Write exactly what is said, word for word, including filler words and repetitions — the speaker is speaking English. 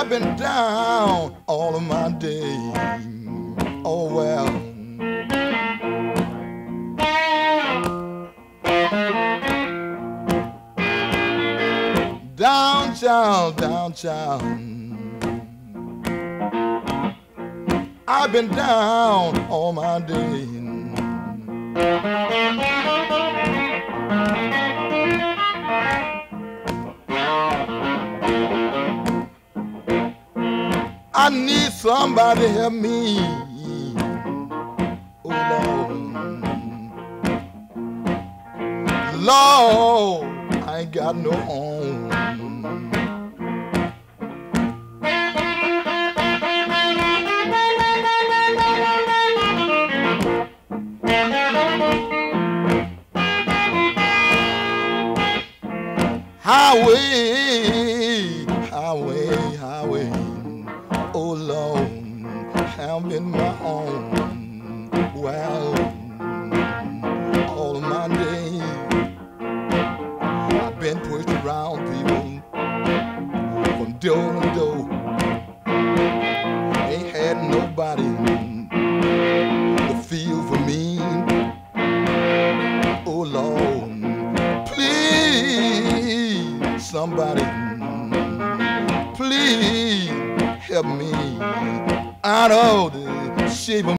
I've been down all of my days. Oh well. Down, child, down, child. I've been down all my days. I need somebody to help me. Oh Lord, Lord, I ain't got no home. Highway, highway, highway. Oh Lord, I'm in my own. Well, all of my days I've been pushed around people from door to door. Ain't had nobody to feel for me. Oh Lord, please, somebody, please help me out of the shape of